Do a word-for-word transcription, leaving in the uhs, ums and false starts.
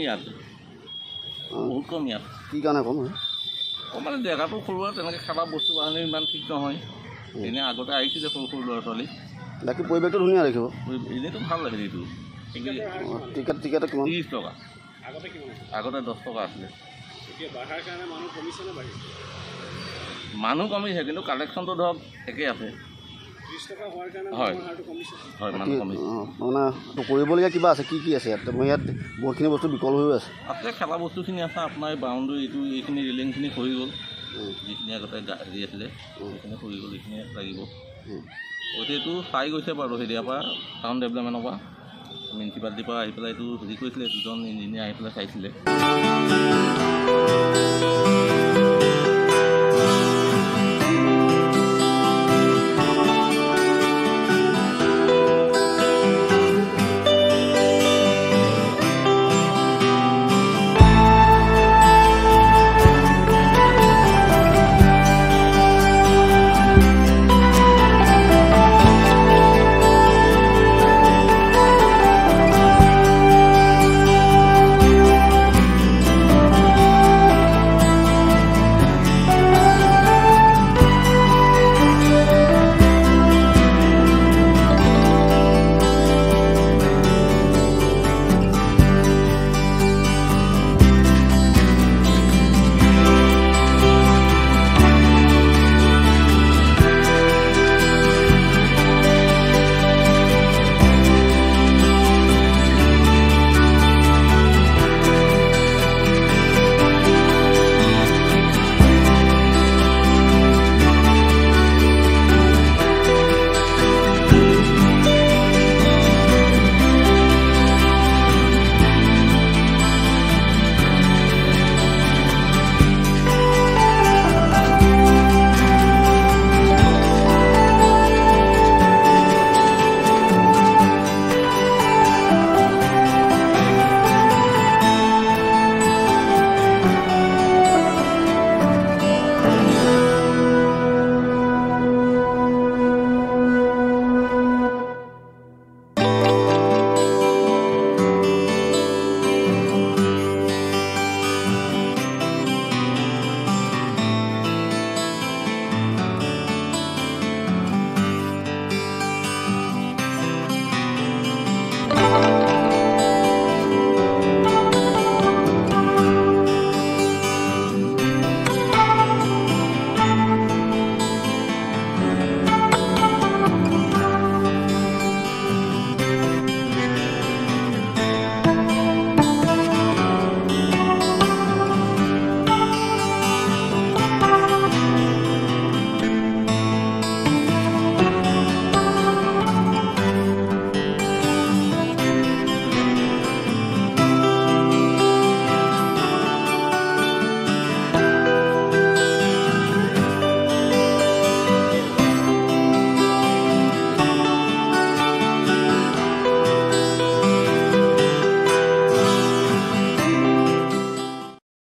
ইয়াত বহুত কম ইয়াত কি কাৰণে কম কম মানে জেগাটো সৰু আৰু তেনেকৈ খেলা বস্তু বাহানি ইমান ঠিক নহয় এনেই আগতে আহিছিলে সৰু সৰু ল'ৰা ছোৱালী বাকী পৰিৱেশটো ধুনীয়া ৰাখিব এনেইতো ভাল লাগে এইটো টিকেট টিকেট কিমান ত্ৰিছ টকা আগতে দহ টকা আছিলে মানুহ কমিছে কিন্তু কালেকশ্যনটো ধৰক একেই আছে হয় হয় মানুহ কমিছে মানে কৰিবলগীয়া কিবা আছে কি কি আছে ইয়াত মই ইয়াত বহুতখিনি বস্তু বিকল হৈ আছে আছে খেলা বস্তুখিনি আছে আপোনাৰ এই বাউণ্ডৰী এইটো এইখিনি ৰেলিংখিনি সৰি গ'ল যিখিনি আগতে হেৰি আছিলে সেইখিনি সৰি গ'ল এইখিনি লাগিব গতিকে এইটো চাই গৈছে বাৰু হেৰিয়াৰ পৰা টাউন ডেভেলপমেণ্টৰ পৰা মিউনিচিপালিটিৰ পৰা আহি পেলাই এইটো হেৰি কৰিছিলে দুজন ইঞ্জিনিয়াৰ আহি পেলাই চাইছিলে